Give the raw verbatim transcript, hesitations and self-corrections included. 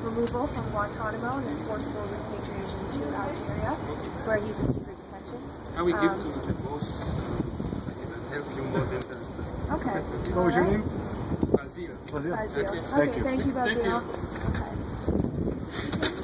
removal from Guantanamo and his forcible repatriation to Algeria, where he's in secret detention. Can we give um, to the boss? Uh, I can help you more than that. Okay. What was your Alright. name? Basil. Basil. Basil. Okay. Okay, Thank you. thank you, Thank Basil. you. Okay.